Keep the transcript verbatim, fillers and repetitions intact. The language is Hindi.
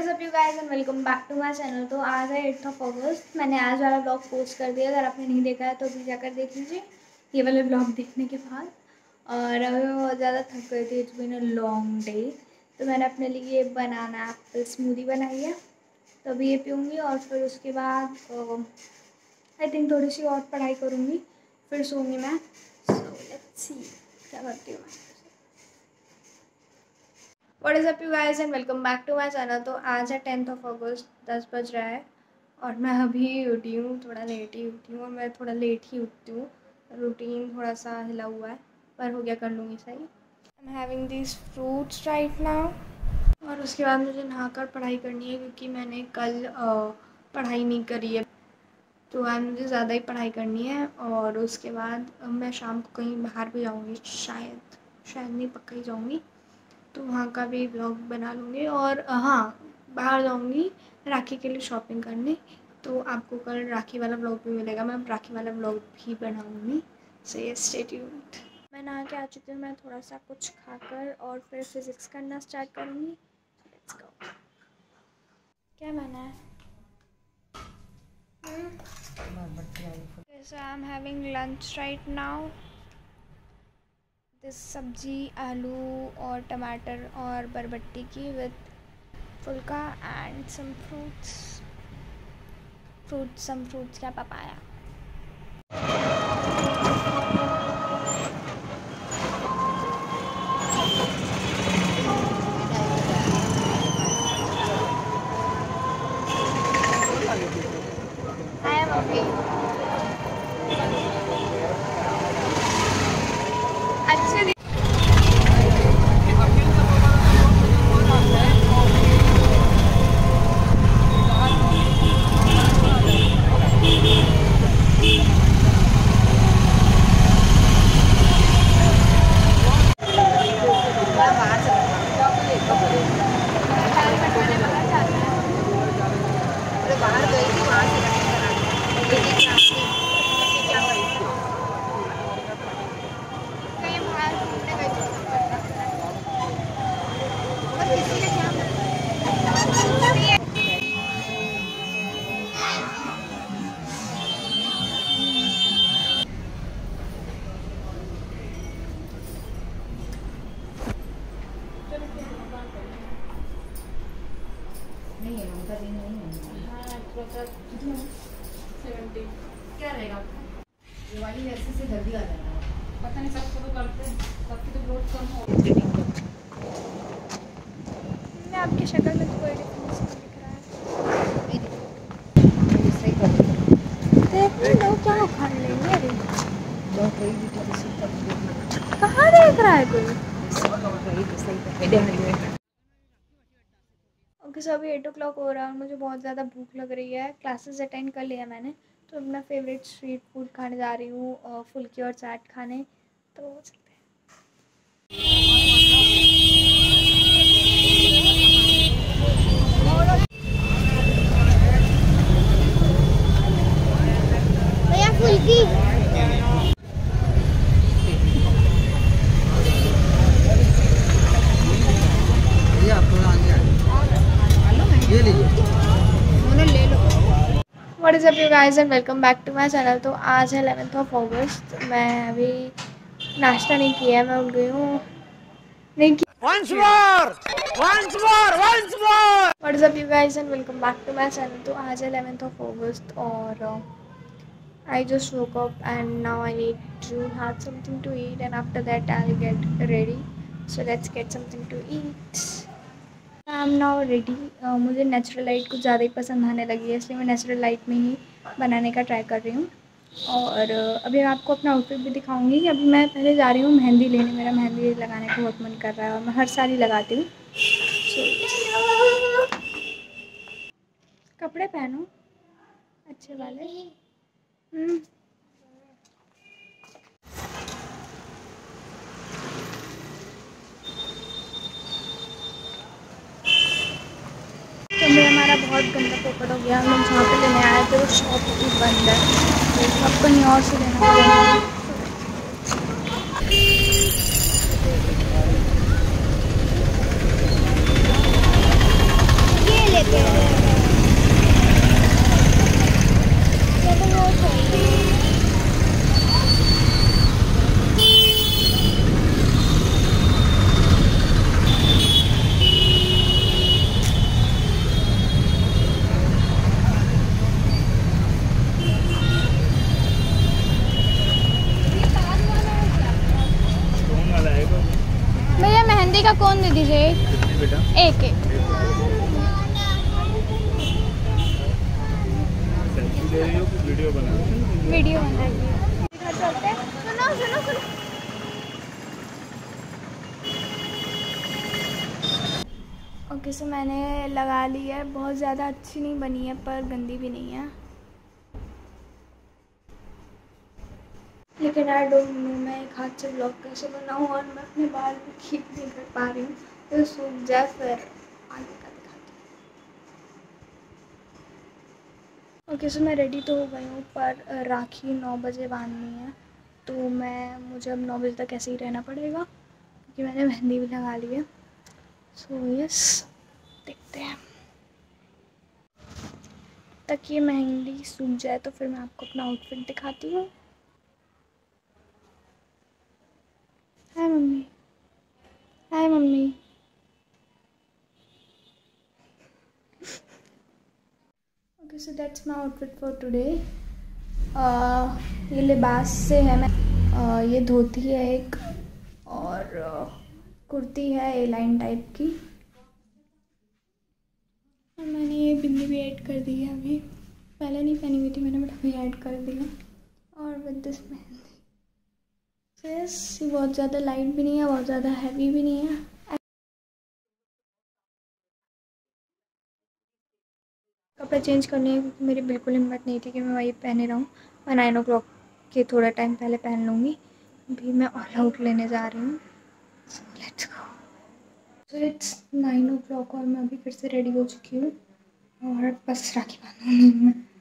Is up you guys and welcome back to my channel. तो आज है एट्थ ऑफ अगस्त। मैंने आज वाला ब्लॉग पोस्ट कर दिया, अगर आपने नहीं देखा है तो भी जाकर देख लीजिए ये वाले ब्लॉग देखने के बाद। और अभी मैं बहुत ज़्यादा थक गई थी, it's been a long day. तो मैंने अपने लिए बनाना एप्पल स्मूदी बनाई है, तो अभी ये पीऊँगी और फिर उसके बाद आई थिंक थोड़ी सी और पढ़ाई करूँगी, फिर सोऊंगी मैं। सो लेट्स सी क्या करती हूँ मैं। What is up you guys and welcome back to my channel. तो आज है टेंथ ऑफ अगस्त, दस बज रहा है और मैं अभी उठी हूँ, थोड़ा लेट ही उठी हूँ और मैं थोड़ा लेट ही उठती हूँ। रूटीन थोड़ा सा हिला हुआ है पर हो गया, कर लूँगी सही। I am having this fruits right now और उसके बाद मुझे नहाकर पढ़ाई करनी है क्योंकि मैंने कल पढ़ाई नहीं करी है, तो आज मुझे ज़्यादा ही पढ़ाई करनी है। और उसके बाद मैं शाम को कहीं बाहर भी जाऊँगी, शायद शायद नहीं पक्का ही जाऊँगी, तो वहाँ का भी ब्लॉग बना लूँगी। और हाँ, बाहर जाऊँगी राखी के लिए शॉपिंग करने, तो आपको कल राखी वाला ब्लॉग भी मिलेगा, मैं राखी वाला ब्लॉग भी बनाऊँगी। सो ये स्टे ट्यून्ड। मैं नहा के आ चुकी हूँ, मैं थोड़ा सा कुछ खाकर और फिर फिज़िक्स करना स्टार्ट करूँगी। Let's go. क्या बना है? So I'm having lunch right now. This सब्जी आलू और टमाटर और बरबट्टी की विद फुल्का and some fruits fruits some fruits क्या पपाया। I am okay. अच्छे बाहर गई थी, वहाँ से नहीं है, उनका दिन नहीं है। हाँ, सेवेंटी क्या रहेगा? दिवाली ऐसे से जल्दी आ जाता है, पता नहीं सबको तो करते हैं, सबकी तो ग्रोथ कम हो गई। मैं आपकी शक्ल में तो कोई डिफरेंस नहीं दिख रहा है। सही कर देखने दो, क्या उखाड़ लेंगे? अरे कहाँ देख रहा है कोई? ओके, सो अभी एट ओ क्लॉक हो रहा है और मुझे बहुत ज़्यादा भूख लग रही है। क्लासेस अटेंड कर लिया मैंने, तो अपना फेवरेट स्ट्रीट फूड खाने जा रही हूँ, फुल्की और चाट खाने। तो चलते हैं। भैया फुल्की what is up you guys and welcome back to my channel. तो आज है इलेवेंथ ऑफ अगस्त। मैं अभी नाश्ता नहीं किया, मैं उठ गई हूँ नहीं की। Once more! Once more! Once more! What is up you guys and welcome back to my channel। तो आज है इलेवेंथ ऑफ अगस्त और I just woke up and now I need to have something to eat and after that I'll get ready. So let's get something to eat. I am now ready. मुझे नेचुरल लाइट कुछ ज़्यादा ही पसंद आने लगी है, इसलिए मैं नेचुरल लाइट में ही बनाने का ट्राई कर रही हूँ। और uh, अभी मैं आपको अपना आउटफिट भी दिखाऊंगी कि अभी मैं पहले जा रही हूँ मेहंदी लेने। मेरा मेहंदी लगाने का बहुत मन कर रहा है और मैं हर साल ही लगाती हूँ। so, कपड़े पहनो अच्छे वाले। हम्म तो मैं हमारा बहुत गंदा पोपट हो गया। हम लोग जहाँ पे लेने आए थे वो शॉप भी बंद है, तो अब कहीं और से लेना पड़ेगा। ये ले का कौन दे दीजिए एक बेटा एक एक सेल्फी ले रही हो कि वीडियो बना रही हो? वीडियो बनाइए। घर चलते हैं। सुनो सुनो सुनो ओके सो मैंने लगा ली है। बहुत ज़्यादा अच्छी नहीं बनी है पर गंदी भी नहीं है। लेकिन आई डोंट नो मैं एक हाथ से ब्लॉग कैसे बनाऊँ और मैं अपने बाल भी ठीक नहीं कर पा रही हूँ। तो सूख जाए फिर आगे का दिखाती हूँ। ओके सो मैं रेडी तो हो गई हूँ पर राखी नौ बजे बांधनी है तो मैं मुझे अब नौ बजे तक ऐसे ही रहना पड़ेगा क्योंकि मैंने मेहंदी भी लगा ली है। सो यस देखते हैं तक ये मेहंदी सूख जाए तो फिर मैं आपको अपना आउटफिट दिखाती हूँ। Hi mummy hi mummy okay so that's my outfit for today. ये लिबास से है मैं uh, ये धोती है एक और uh, कुर्ती है ए लाइन टाइप की और मैंने ये बिंदी भी ऐड कर दी है। अभी पहले नहीं पहनी हुई थी मैंने बट अभी ऐड कर दिया और विद दिस मेहंदी। यस ये बहुत ज़्यादा लाइट भी नहीं है बहुत ज़्यादा हैवी भी नहीं है। कपड़े चेंज करने हैं क्योंकि मेरी बिल्कुल हिम्मत नहीं थी कि मैं वही पहने रहूँ। मैं नाइन ओ क्लॉक के थोड़ा टाइम पहले पहन लूँगी। अभी मैं ऑल आउट लेने जा रही हूँ। So let's go. So it's nine o'clock और मैं अभी फिर से रेडी हो चुकी हूँ और बस राखी बांधूंगी मैं।